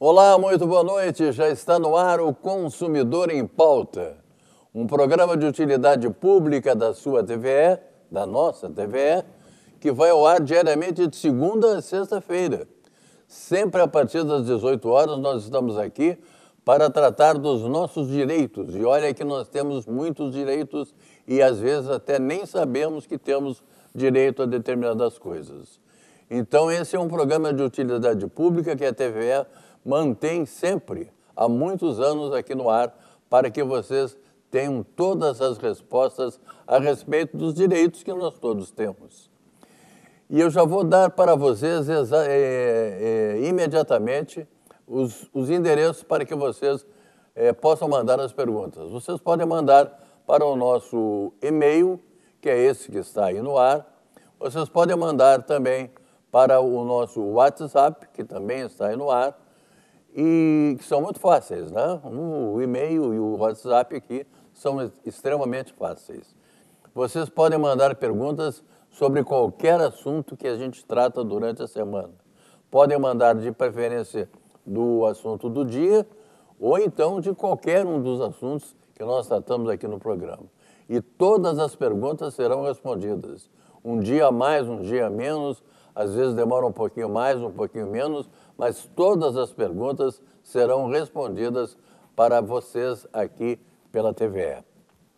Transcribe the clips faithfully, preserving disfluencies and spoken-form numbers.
Olá, muito boa noite. Já está no ar o Consumidor em Pauta, um programa de utilidade pública da sua T V E, da nossa T V E, que vai ao ar diariamente de segunda a sexta-feira. Sempre a partir das dezoito horas nós estamos aqui para tratar dos nossos direitos. E olha que nós temos muitos direitos e às vezes até nem sabemos que temos direito a determinadas coisas. Então esse é um programa de utilidade pública que a T V E mantém sempre, há muitos anos aqui no ar, para que vocês tenham todas as respostas a respeito dos direitos que nós todos temos. E eu já vou dar para vocês é, é, imediatamente os, os endereços para que vocês é, possam mandar as perguntas. Vocês podem mandar para o nosso e-mail, que é esse que está aí no ar. Vocês podem mandar também para o nosso WhatsApp, que também está aí no ar, e que são muito fáceis, né? O e-mail e o WhatsApp aqui são extremamente fáceis. Vocês podem mandar perguntas sobre qualquer assunto que a gente trata durante a semana. Podem mandar de preferência do assunto do dia ou então de qualquer um dos assuntos que nós tratamos aqui no programa. E todas as perguntas serão respondidas. Um dia a mais, um dia a menos, às vezes demora um pouquinho mais, um pouquinho menos, mas todas as perguntas serão respondidas para vocês aqui pela T V E.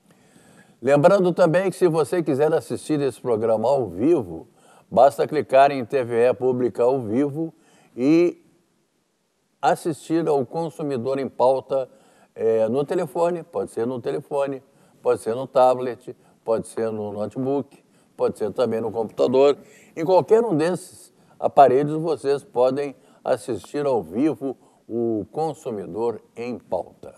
Lembrando também que se você quiser assistir esse programa ao vivo, basta clicar em T V E Pública ao vivo e assistir ao Consumidor em Pauta é, no telefone, pode ser no telefone, pode ser no tablet, pode ser no notebook, pode ser também no computador. Em qualquer um desses aparelhos vocês podem assistir ao vivo o Consumidor em Pauta.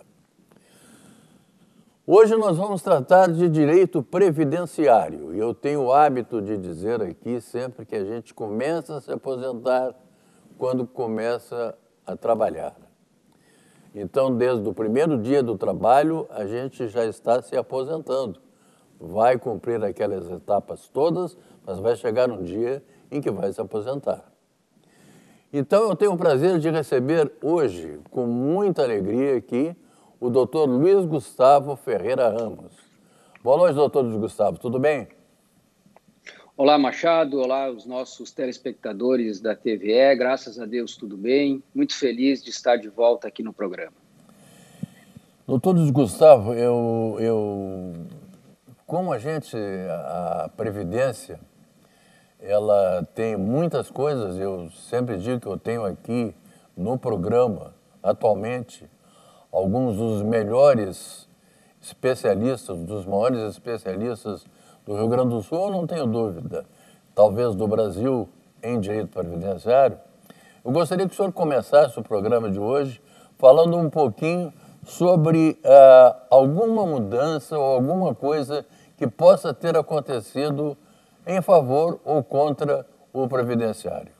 Hoje nós vamos tratar de direito previdenciário e eu tenho o hábito de dizer aqui sempre que a gente começa a se aposentar quando começa a trabalhar. Então, desde o primeiro dia do trabalho, a gente já está se aposentando. Vai cumprir aquelas etapas todas, mas vai chegar um dia em que vai se aposentar. Então, eu tenho o prazer de receber hoje, com muita alegria aqui, o doutor Luiz Gustavo Ferreira Ramos. Boa noite, doutor Luiz Gustavo, tudo bem? Olá, Machado, olá os nossos telespectadores da T V E, graças a Deus tudo bem, muito feliz de estar de volta aqui no programa. Doutor Luiz Gustavo, eu, eu, como a gente, a Previdência, ela tem muitas coisas, eu sempre digo que eu tenho aqui no programa, atualmente, alguns dos melhores especialistas, dos maiores especialistas do Rio Grande do Sul, eu não tenho dúvida, talvez do Brasil em direito previdenciário. Eu gostaria que o senhor começasse o programa de hoje falando um pouquinho sobre uh, alguma mudança ou alguma coisa que possa ter acontecido em favor ou contra o previdenciário.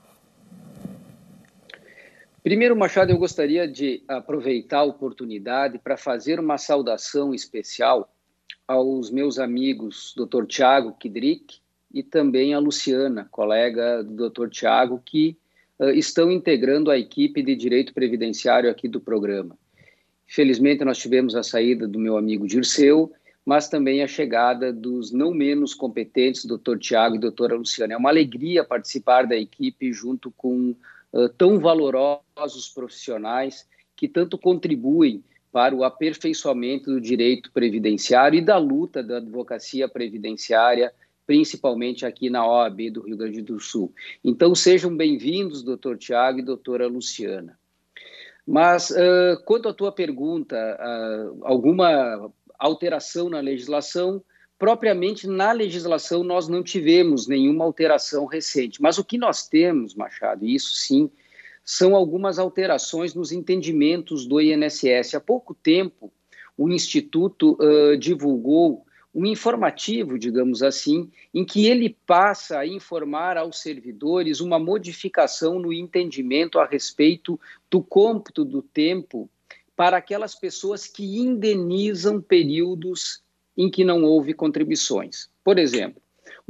Primeiro, Machado, eu gostaria de aproveitar a oportunidade para fazer uma saudação especial aos meus amigos doutor Tiago Kidrick e também a Luciana, colega do doutor Tiago, que uh, estão integrando a equipe de Direito Previdenciário aqui do programa. Felizmente, nós tivemos a saída do meu amigo Dirceu, mas também a chegada dos não menos competentes, doutor Tiago e doutora Luciana. É uma alegria participar da equipe junto com uh, tão valorosos profissionais que tanto contribuem para o aperfeiçoamento do direito previdenciário e da luta da advocacia previdenciária, principalmente aqui na O A B do Rio Grande do Sul. Então, sejam bem-vindos, doutor Tiago e doutora Luciana. Mas, uh, quanto à tua pergunta, uh, alguma alteração na legislação? Propriamente na legislação nós não tivemos nenhuma alteração recente, mas o que nós temos, Machado, e isso sim, são algumas alterações nos entendimentos do I N S S. Há pouco tempo, o Instituto uh, divulgou um informativo, digamos assim, em que ele passa a informar aos servidores uma modificação no entendimento a respeito do cômputo do tempo para aquelas pessoas que indenizam períodos em que não houve contribuições. Por exemplo,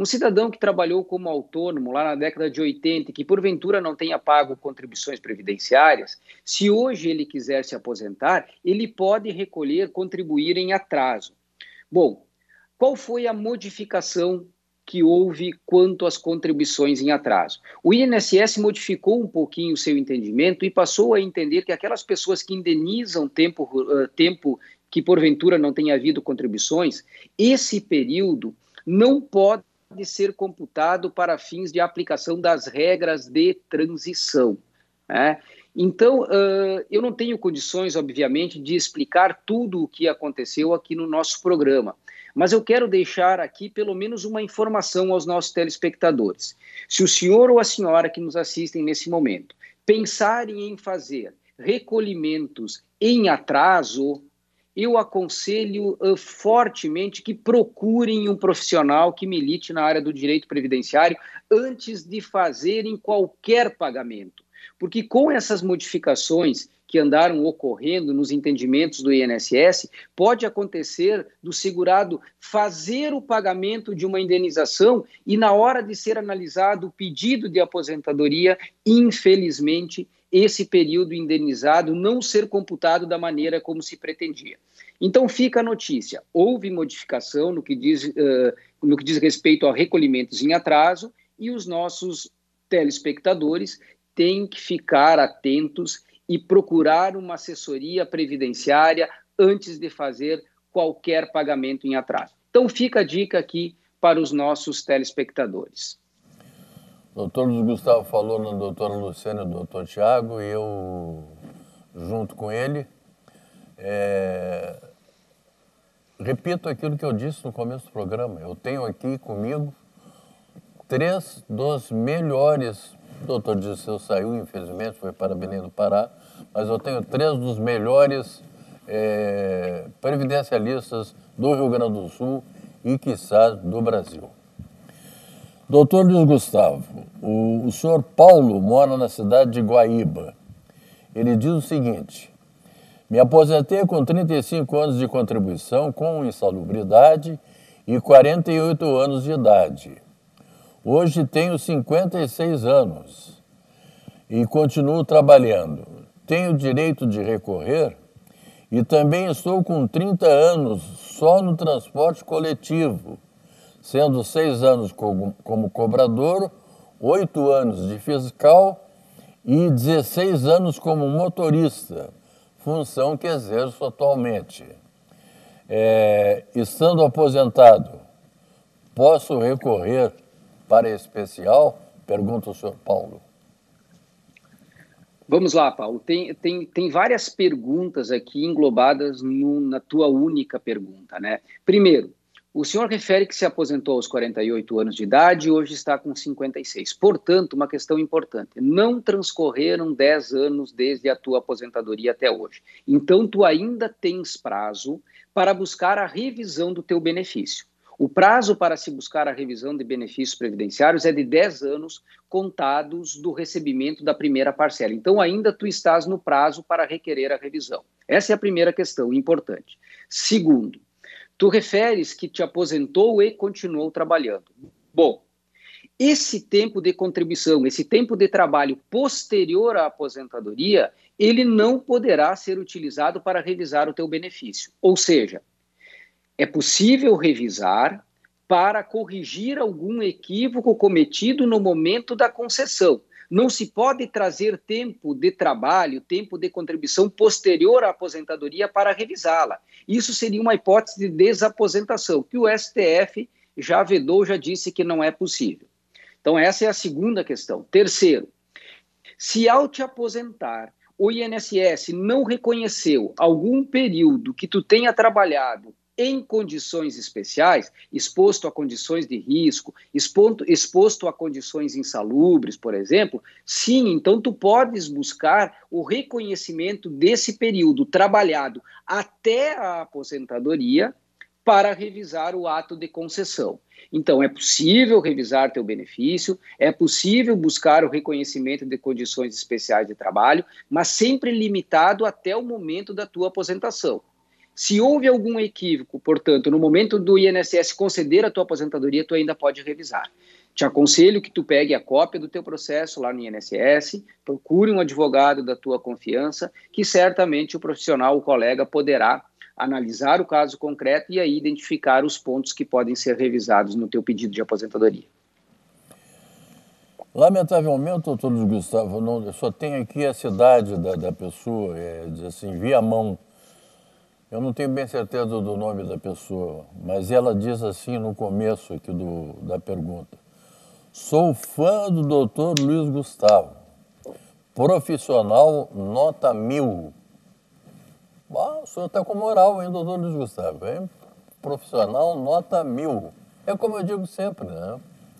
Um cidadão que trabalhou como autônomo lá na década de oitenta e que porventura não tenha pago contribuições previdenciárias, se hoje ele quiser se aposentar, ele pode recolher, contribuir em atraso. Bom, qual foi a modificação que houve quanto às contribuições em atraso? O I N S S modificou um pouquinho o seu entendimento e passou a entender que aquelas pessoas que indenizam tempo, uh, tempo que porventura não tenha havido contribuições, esse período não pode de ser computado para fins de aplicação das regras de transição. Né? Então, uh, eu não tenho condições, obviamente, de explicar tudo o que aconteceu aqui no nosso programa, mas eu quero deixar aqui pelo menos uma informação aos nossos telespectadores. Se o senhor ou a senhora que nos assistem nesse momento pensarem em fazer recolhimentos em atraso, eu aconselho uh, fortemente que procurem um profissional que milite na área do direito previdenciário antes de fazerem qualquer pagamento. Porque com essas modificações que andaram ocorrendo nos entendimentos do I N S S, pode acontecer do segurado fazer o pagamento de uma indenização e na hora de ser analisado o pedido de aposentadoria, infelizmente, esse período indenizado não ser computado da maneira como se pretendia. Então fica a notícia, houve modificação no que diz, uh, no que diz respeito a recolhimentos em atraso e os nossos telespectadores têm que ficar atentos e procurar uma assessoria previdenciária antes de fazer qualquer pagamento em atraso. Então fica a dica aqui para os nossos telespectadores. O doutor Luiz Gustavo falou no doutor Luciano e no doutor Tiago, e eu, junto com ele, é, repito aquilo que eu disse no começo do programa. Eu tenho aqui comigo três dos melhores, o doutor Disseu saiu, infelizmente, foi para Belém do Pará, mas eu tenho três dos melhores é, previdencialistas do Rio Grande do Sul e, quiçá, do Brasil. Doutor Luiz Gustavo, o, o senhor Paulo mora na cidade de Guaíba. Ele diz o seguinte: me aposentei com trinta e cinco anos de contribuição com insalubridade e quarenta e oito anos de idade. Hoje tenho cinquenta e seis anos e continuo trabalhando. Tenho direito de recorrer e também estou com trinta anos só no transporte coletivo, sendo seis anos como, como cobrador, oito anos de fiscal e dezesseis anos como motorista, função que exerço atualmente. É, estando aposentado, posso recorrer para especial? Pergunta o senhor Paulo. Vamos lá, Paulo. Tem, tem, tem várias perguntas aqui englobadas no, na tua única pergunta, né? Primeiro, o senhor refere que se aposentou aos quarenta e oito anos de idade e hoje está com cinquenta e seis. Portanto, uma questão importante, não transcorreram dez anos desde a tua aposentadoria até hoje. Então, tu ainda tens prazo para buscar a revisão do teu benefício. O prazo para se buscar a revisão de benefícios previdenciários é de dez anos contados do recebimento da primeira parcela. Então, ainda tu estás no prazo para requerer a revisão. Essa é a primeira questão importante. Segundo, tu referes que te aposentou e continuou trabalhando. Bom, esse tempo de contribuição, esse tempo de trabalho posterior à aposentadoria, ele não poderá ser utilizado para revisar o teu benefício. Ou seja, é possível revisar para corrigir algum equívoco cometido no momento da concessão. Não se pode trazer tempo de trabalho, tempo de contribuição posterior à aposentadoria para revisá-la. Isso seria uma hipótese de desaposentação, que o S T F já vedou, já disse que não é possível. Então, essa é a segunda questão. Terceiro, se ao te aposentar, o I N S S não reconheceu algum período que tu tenha trabalhado em condições especiais, exposto a condições de risco, exposto, exposto a condições insalubres, por exemplo, sim, então tu podes buscar o reconhecimento desse período trabalhado até a aposentadoria para revisar o ato de concessão. Então, é possível revisar teu benefício, é possível buscar o reconhecimento de condições especiais de trabalho, mas sempre limitado até o momento da tua aposentação. Se houve algum equívoco, portanto, no momento do I N S S conceder a tua aposentadoria, tu ainda pode revisar. Te aconselho que tu pegue a cópia do teu processo lá no I N S S, procure um advogado da tua confiança, que certamente o profissional, o colega, poderá analisar o caso concreto e aí identificar os pontos que podem ser revisados no teu pedido de aposentadoria. Lamentavelmente, doutor Luiz Gustavo, não, eu só tenho aqui a cidade da, da pessoa, é, diz assim, Viamão. Eu não tenho bem certeza do nome da pessoa, mas ela diz assim no começo aqui do, da pergunta. Sou fã do doutor Luiz Gustavo, profissional nota mil. Ah, o senhor está com moral, hein, doutor Luiz Gustavo, hein? Profissional nota mil. É como eu digo sempre, né?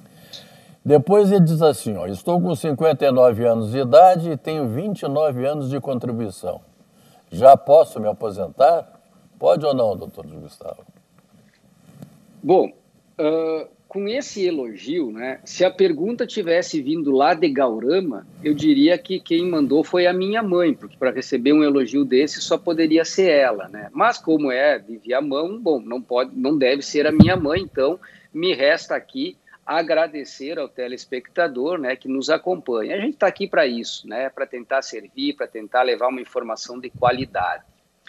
Depois ele diz assim, ó, estou com cinquenta e nove anos de idade e tenho vinte e nove anos de contribuição. Já posso me aposentar? Pode ou não, doutor Luiz Gustavo? Bom, uh, com esse elogio, né, se a pergunta tivesse vindo lá de Gaurama, eu diria que quem mandou foi a minha mãe, porque para receber um elogio desse só poderia ser ela, né? Mas como é de Viamão, bom, não pode, não deve ser a minha mãe, então me resta aqui agradecer ao telespectador, né, que nos acompanha. A gente está aqui para isso, né, para tentar servir, para tentar levar uma informação de qualidade.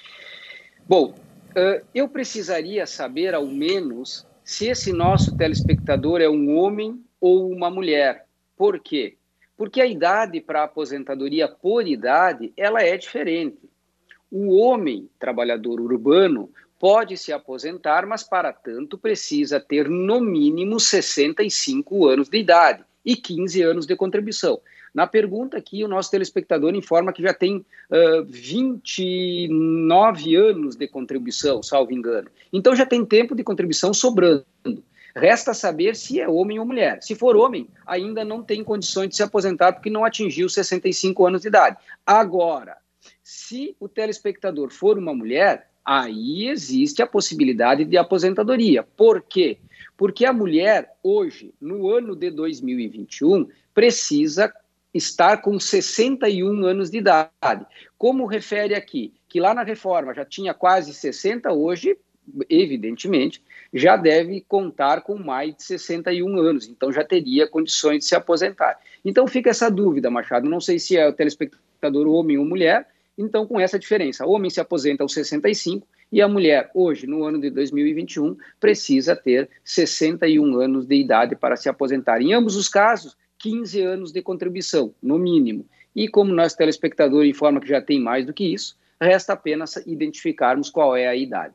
Bom, uh, eu precisaria saber, ao menos, se esse nosso telespectador é um homem ou uma mulher. Por quê? Porque a idade para a aposentadoria por idade, ela é diferente. O homem trabalhador urbano pode se aposentar, mas para tanto precisa ter no mínimo sessenta e cinco anos de idade e quinze anos de contribuição. Na pergunta aqui, o nosso telespectador informa que já tem uh, vinte e nove anos de contribuição, salvo engano. Então já tem tempo de contribuição sobrando. Resta saber se é homem ou mulher. Se for homem, ainda não tem condições de se aposentar porque não atingiu sessenta e cinco anos de idade. Agora, se o telespectador for uma mulher, aí existe a possibilidade de aposentadoria. Por quê? Porque a mulher, hoje, no ano de dois mil e vinte e um, precisa estar com sessenta e um anos de idade. Como refere aqui, que lá na reforma já tinha quase sessenta, hoje, evidentemente, já deve contar com mais de sessenta e um anos, então já teria condições de se aposentar. Então fica essa dúvida, Machado, não sei se é o telespectador homem ou mulher, então com essa diferença, o homem se aposenta aos sessenta e cinco e a mulher, hoje, no ano de dois mil e vinte e um, precisa ter sessenta e um anos de idade para se aposentar. Em ambos os casos, quinze anos de contribuição, no mínimo. E como nosso telespectador informa que já tem mais do que isso, resta apenas identificarmos qual é a idade.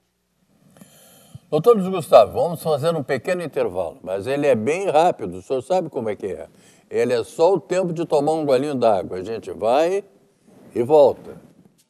Doutor Luiz Gustavo, vamos fazer um pequeno intervalo, mas ele é bem rápido, o senhor sabe como é que é. Ele é só o tempo de tomar um golinho d'água. A gente vai e volta.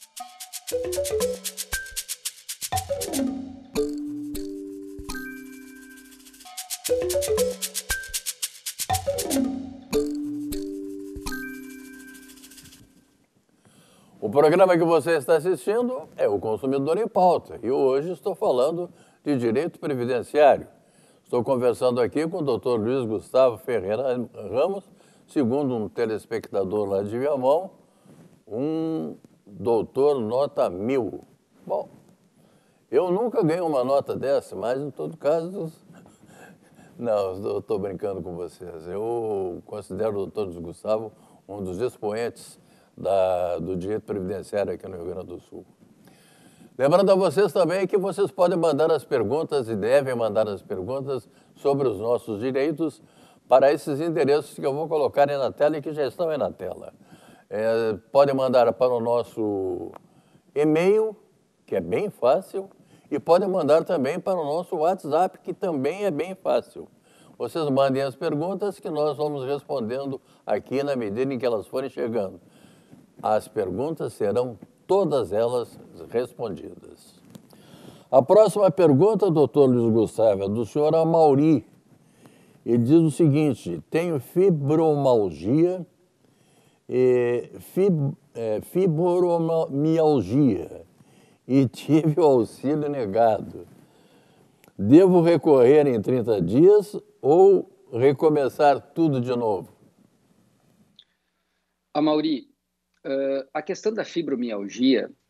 O programa que você está assistindo é o Consumidor em Pauta e hoje estou falando de direito previdenciário. Estou conversando aqui com o doutor Luiz Gustavo Ferreira Ramos, segundo um telespectador lá de Viamão, um doutor nota mil. Bom, eu nunca ganhei uma nota dessa, mas em todo caso, não, eu estou brincando com vocês. Eu considero o doutor Luiz Gustavo um dos expoentes da, do direito previdenciário aqui no Rio Grande do Sul. Lembrando a vocês também que vocês podem mandar as perguntas e devem mandar as perguntas sobre os nossos direitos para esses endereços que eu vou colocar aí na tela e que já estão aí na tela. É, podem mandar para o nosso e-mail, que é bem fácil, e podem mandar também para o nosso WhatsApp, que também é bem fácil. Vocês mandem as perguntas que nós vamos respondendo aqui na medida em que elas forem chegando. As perguntas serão todas elas respondidas. A próxima pergunta, doutor Luiz Gustavo, é do senhor Amauri. Ele diz o seguinte: tenho fibromialgia, e fib, é, fibromialgia e tive o auxílio negado. Devo recorrer em trinta dias ou recomeçar tudo de novo? Amauri, Uh, a questão da fibromialgia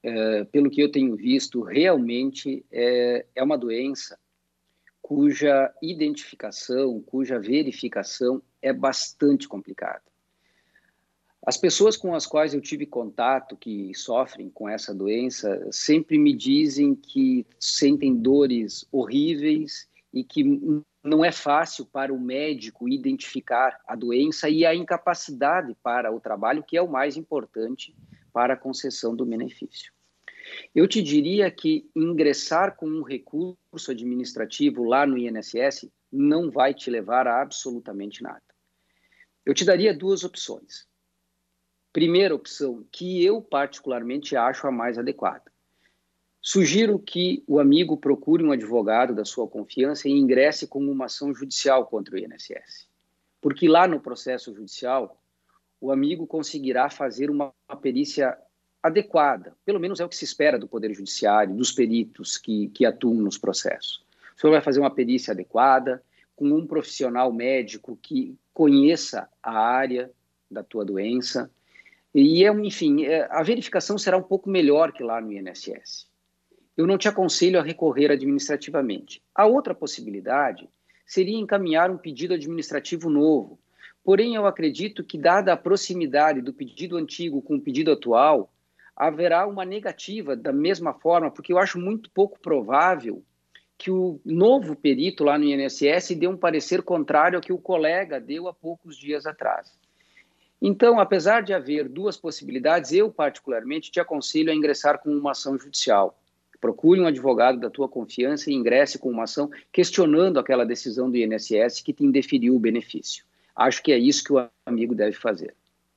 é, pelo que eu tenho visto, realmente é, é uma doença cuja identificação, cuja verificação é bastante complicada. As pessoas com as quais eu tive contato, que sofrem com essa doença, sempre me dizem que sentem dores horríveis e que não é fácil para o médico identificar a doença e a incapacidade para o trabalho, que é o mais importante para a concessão do benefício. Eu te diria que ingressar com um recurso administrativo lá no I N S S não vai te levar a absolutamente nada. Eu te daria duas opções. Primeira opção, que eu particularmente acho a mais adequada. Sugiro que o amigo procure um advogado da sua confiança e ingresse com uma ação judicial contra o I N S S. Porque lá no processo judicial, o amigo conseguirá fazer uma, uma perícia adequada. Pelo menos é o que se espera do Poder Judiciário, dos peritos que, que atuam nos processos. O senhor vai fazer uma perícia adequada, com um profissional médico que conheça a área da tua doença. E, enfim, a verificação será um pouco melhor que lá no I N S S. Eu não te aconselho a recorrer administrativamente. A outra possibilidade seria encaminhar um pedido administrativo novo. Porém, eu acredito que, dada a proximidade do pedido antigo com o pedido atual, haverá uma negativa da mesma forma, porque eu acho muito pouco provável que o novo perito lá no I N S S dê um parecer contrário ao que o colega deu há poucos dias atrás. Então, apesar de haver duas possibilidades, eu particularmente te aconselho a ingressar com uma ação judicial. Procure um advogado da tua confiança e ingresse com uma ação questionando aquela decisão do I N S S que te indeferiu o benefício. Acho que é isso que o amigo deve fazer.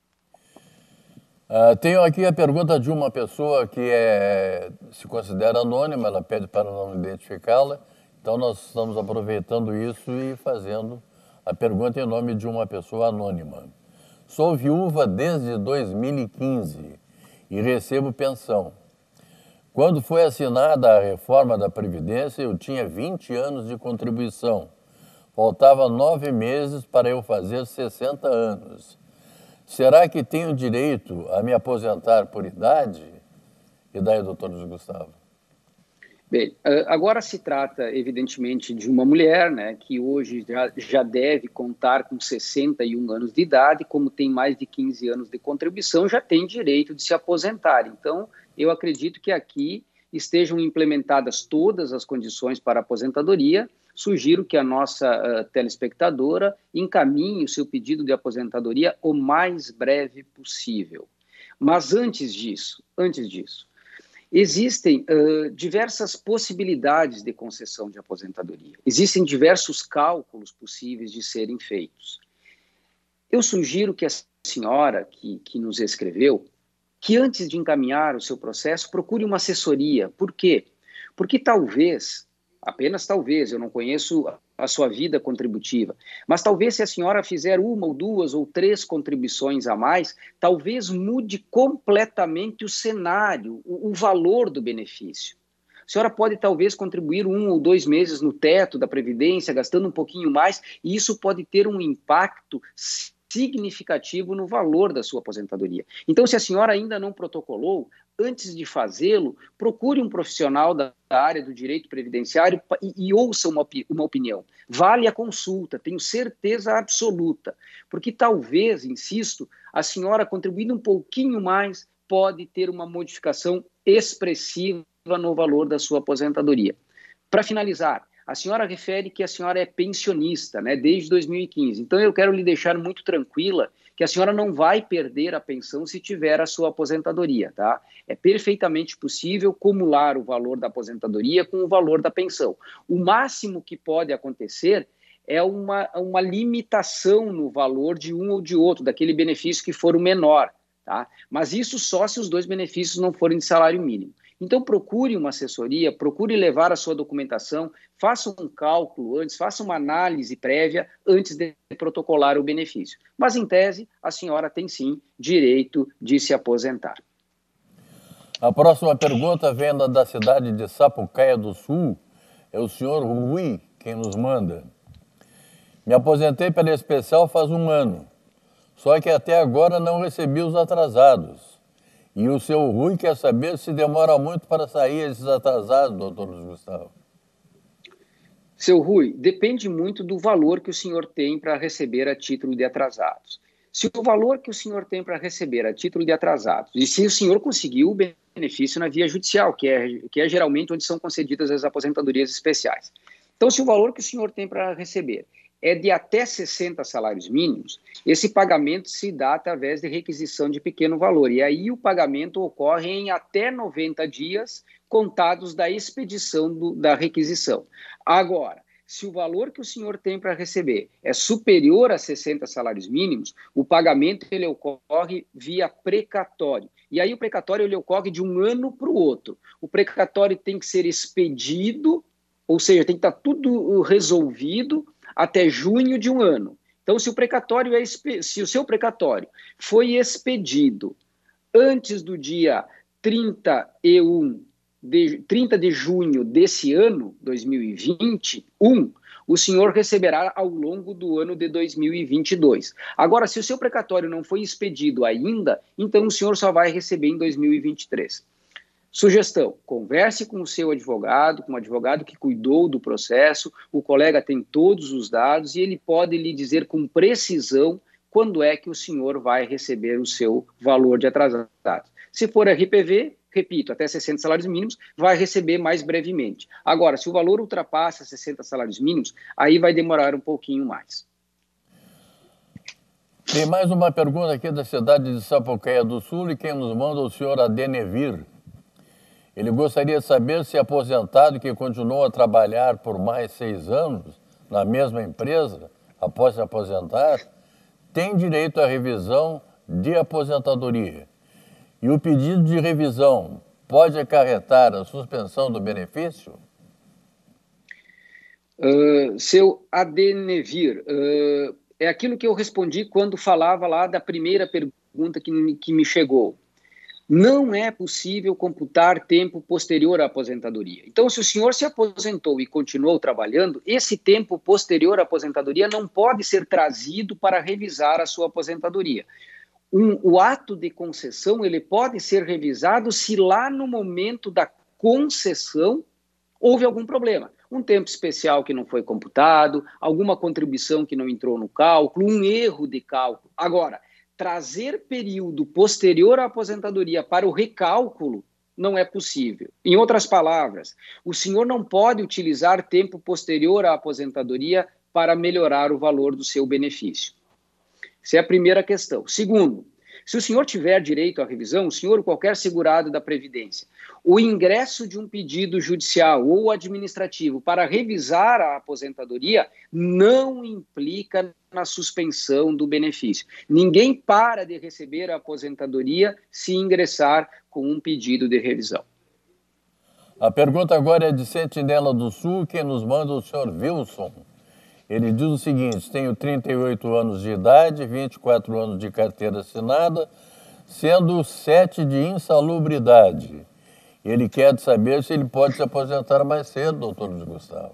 Uh, tenho aqui a pergunta de uma pessoa que é, se considera anônima, ela pede para não identificá-la, então nós estamos aproveitando isso e fazendo a pergunta em nome de uma pessoa anônima. Sou viúva desde dois mil e quinze e recebo pensão. Quando foi assinada a reforma da Previdência, eu tinha vinte anos de contribuição. Faltava nove meses para eu fazer sessenta anos. Será que tenho direito a me aposentar por idade? E daí, doutor Luiz Gustavo? Bem, agora se trata, evidentemente, de uma mulher, né, que hoje já, já deve contar com sessenta e um anos de idade, como tem mais de quinze anos de contribuição, já tem direito de se aposentar. Então, eu acredito que aqui estejam implementadas todas as condições para a aposentadoria. Sugiro que a nossa uh, telespectadora encaminhe o seu pedido de aposentadoria o mais breve possível. Mas antes disso, antes disso, existem uh, diversas possibilidades de concessão de aposentadoria. Existem diversos cálculos possíveis de serem feitos. Eu sugiro que a senhora que, que nos escreveu, que antes de encaminhar o seu processo, procure uma assessoria. Por quê? Porque talvez, apenas talvez, eu não conheço a sua vida contributiva, mas talvez se a senhora fizer uma ou duas ou três contribuições a mais, talvez mude completamente o cenário, o, o valor do benefício. A senhora pode talvez contribuir um ou dois meses no teto da Previdência, gastando um pouquinho mais, e isso pode ter um impacto significativo no valor da sua aposentadoria. Então, se a senhora ainda não protocolou, antes de fazê-lo, procure um profissional da área do direito previdenciário e, e ouça uma, uma opinião. Vale a consulta, tenho certeza absoluta, porque talvez, insisto, a senhora contribuindo um pouquinho mais pode ter uma modificação expressiva no valor da sua aposentadoria. Para finalizar, a senhora refere que a senhora é pensionista, né, desde dois mil e quinze. Então, eu quero lhe deixar muito tranquila que a senhora não vai perder a pensão se tiver a sua aposentadoria, tá? É perfeitamente possível cumular o valor da aposentadoria com o valor da pensão. O máximo que pode acontecer é uma, uma limitação no valor de um ou de outro, daquele benefício que for o menor, tá? Mas isso só se os dois benefícios não forem de salário mínimo. Então, procure uma assessoria, procure levar a sua documentação, faça um cálculo antes, faça uma análise prévia antes de protocolar o benefício. Mas, em tese, a senhora tem sim direito de se aposentar. A próxima pergunta vem da cidade de Sapucaia do Sul. É o senhor Rui quem nos manda. Me aposentei pela especial faz um ano, só que até agora não recebi os atrasados. E o seu Rui quer saber se demora muito para sair esses atrasados, doutor Luiz Gustavo. Seu Rui, depende muito do valor que o senhor tem para receber a título de atrasados. Se o valor que o senhor tem para receber a título de atrasados, e se o senhor conseguiu o benefício na via judicial, que é, que é geralmente onde são concedidas as aposentadorias especiais. Então, se o valor que o senhor tem para receber é de até sessenta salários mínimos, esse pagamento se dá através de requisição de pequeno valor. E aí o pagamento ocorre em até noventa dias contados da expedição do, da requisição. Agora, se o valor que o senhor tem para receber é superior a sessenta salários mínimos, o pagamento ele ocorre via precatório. E aí o precatório ele ocorre de um ano para o outro. O precatório tem que ser expedido, ou seja, tem que estar tudo resolvido até junho de um ano. Então, se o precatório é, se o seu precatório foi expedido antes do dia trinta e um de, trinta de junho desse ano, dois mil e vinte e um, o senhor receberá ao longo do ano de dois mil e vinte e dois. Agora, se o seu precatório não foi expedido ainda, então o senhor só vai receber em dois mil e vinte e três. Sugestão, converse com o seu advogado, com o advogado que cuidou do processo, o colega tem todos os dados e ele pode lhe dizer com precisão quando é que o senhor vai receber o seu valor de atrasado. Se for R P V, repito, até sessenta salários mínimos, vai receber mais brevemente. Agora, se o valor ultrapassa sessenta salários mínimos, aí vai demorar um pouquinho mais. Tem mais uma pergunta aqui da cidade de Sapucaia do Sul e quem nos manda é o senhor Adenevir. Ele gostaria de saber se aposentado que continuou a trabalhar por mais seis anos na mesma empresa, após se aposentar, tem direito à revisão de aposentadoria. E o pedido de revisão pode acarretar a suspensão do benefício? Uh, seu Adenevir, uh, é aquilo que eu respondi quando falava lá da primeira pergunta que me, que me chegou. Não é possível computar tempo posterior à aposentadoria. Então, se o senhor se aposentou e continuou trabalhando, esse tempo posterior à aposentadoria não pode ser trazido para revisar a sua aposentadoria. Um, o ato de concessão ele pode ser revisado se lá no momento da concessão houve algum problema. Um tempo especial que não foi computado, alguma contribuição que não entrou no cálculo, um erro de cálculo. Agora, trazer período posterior à aposentadoria para o recálculo não é possível. Em outras palavras, o senhor não pode utilizar tempo posterior à aposentadoria para melhorar o valor do seu benefício. Essa é a primeira questão. Segundo, se o senhor tiver direito à revisão, o senhor ou qualquer segurado da Previdência, o ingresso de um pedido judicial ou administrativo para revisar a aposentadoria não implica na suspensão do benefício. Ninguém para de receber a aposentadoria se ingressar com um pedido de revisão. A pergunta agora é de Sentinela do Sul, quem nos manda é o senhor Wilson. Ele diz o seguinte: tenho trinta e oito anos de idade, vinte e quatro anos de carteira assinada, sendo sete de insalubridade. Ele quer saber se ele pode se aposentar mais cedo, doutor Luiz Gustavo.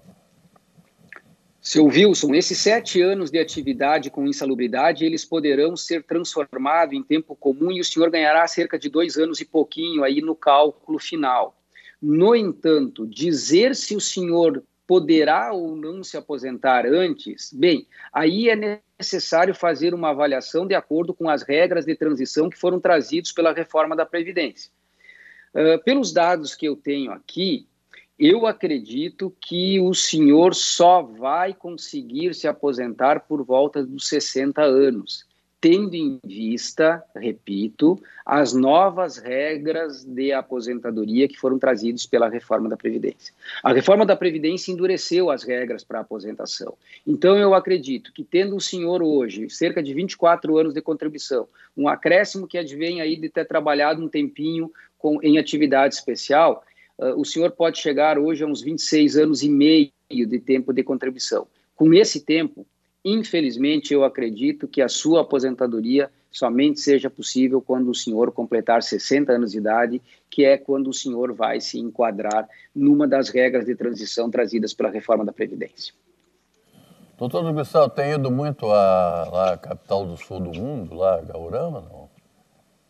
Seu Wilson, esses sete anos de atividade com insalubridade, eles poderão ser transformados em tempo comum e o senhor ganhará cerca de dois anos e pouquinho aí no cálculo final. No entanto, dizer se o senhor poderá ou não se aposentar antes, bem, aí é necessário fazer uma avaliação de acordo com as regras de transição que foram trazidos pela reforma da Previdência. Uh, pelos dados que eu tenho aqui, eu acredito que o senhor só vai conseguir se aposentar por volta dos sessenta anos, tendo em vista, repito, as novas regras de aposentadoria que foram trazidas pela reforma da Previdência. A reforma da Previdência endureceu as regras para a aposentação. Então, eu acredito que, tendo o senhor hoje cerca de vinte e quatro anos de contribuição, um acréscimo que advém aí de ter trabalhado um tempinho com, em atividade especial, uh, o senhor pode chegar hoje a uns vinte e seis anos e meio de tempo de contribuição. Com esse tempo, infelizmente, eu acredito que a sua aposentadoria somente seja possível quando o senhor completar sessenta anos de idade, que é quando o senhor vai se enquadrar numa das regras de transição trazidas pela reforma da Previdência. Doutor Gustavo, tem ido muito à, à capital do sul do mundo, lá a Gaurama, não?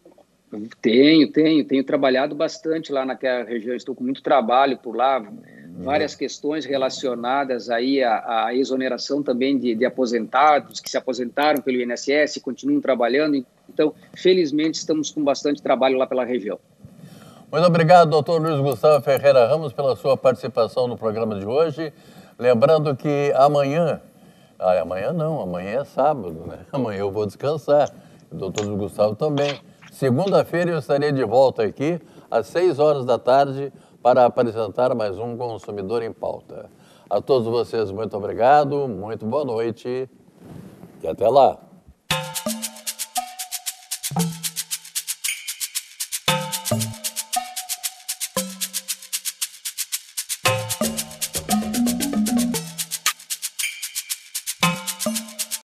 Tenho, tenho, tenho trabalhado bastante lá naquela região, estou com muito trabalho por lá, várias uhum. questões relacionadas aí à, à exoneração também de, de aposentados que se aposentaram pelo I N S S e continuam trabalhando, então, felizmente, estamos com bastante trabalho lá pela região. Muito obrigado, doutor Luiz Gustavo Ferreira Ramos, pela sua participação no programa de hoje. Lembrando que amanhã, ah, amanhã não, amanhã é sábado, né? Amanhã eu vou descansar, o doutor Luiz Gustavo também. Segunda-feira eu estarei de volta aqui, às seis horas da tarde, para apresentar mais um Consumidor em Pauta. A todos vocês, muito obrigado, muito boa noite e até lá.